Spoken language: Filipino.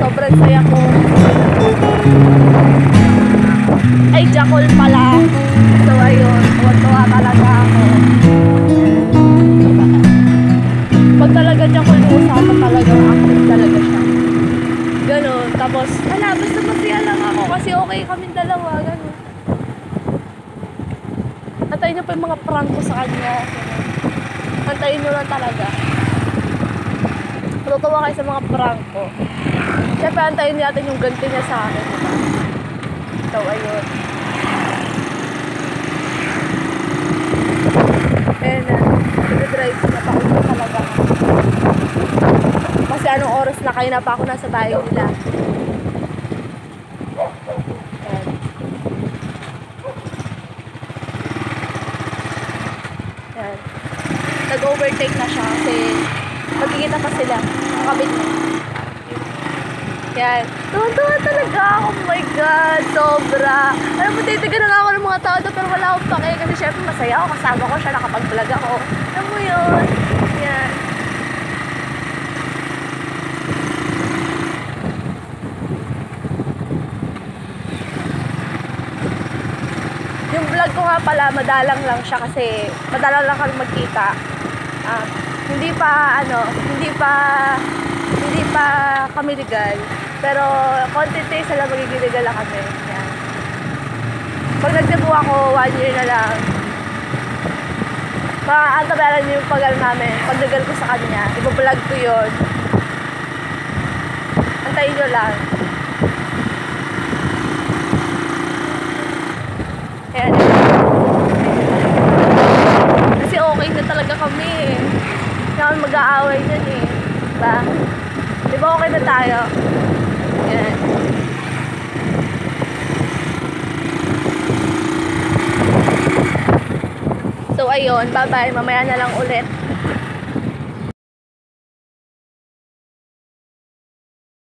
Sobrang saya ko. Ay, Jackal pala. So, ayun. Tuwa-tuwa talaga ako. Pag talaga Jackal yung usapan talagang active talaga siya. Ganon. Tapos, basta masaya lang ako kasi okay kaming dalawa. Ganon. Antayin niyo pa yung mga prank ko sa kanya. Antayin niyo lang talaga. Matutuwa kayo sa mga prank ko. Siyempre, antayin natin yung ganti niya sa akin. Diba? So, ayun. And, nag-drive na pa ako talaga. Kasi anong oras na kayo na pa ako nasa bahay nila. Ayan. Ayan. Nag-overtake na siya kasi magkikita pa sila. Nakabit niya. Yan. Tuwan-tuwa talaga. Oh my God. Sobra. Alam mo, titigan na nga ako ng mga tao doon pero wala akong pake. Kasi syempre masaya ako. Kasama ko siya. Nakapag-vlog ako. Alam mo yun. Yan. Yung vlog ko nga pala, madalang lang siya kasi madalang lang kami magkita. Hindi pa kami legal. Pero content days na lang magiging legal lang kami. Yan. Pag nagdebu ako, 1 year na lang. Maantabayaran niyo yung pag-ano namin. Pag legal ko sa kanya, ibablog ko yun. Antayin nyo lang. Ayan. Kasi okay na talaga kami eh. Hindi kami mag-aaway nun eh. Diba? Diba okay na tayo? Ayan. So ayun, bye bye. Mamaya na lang ulit.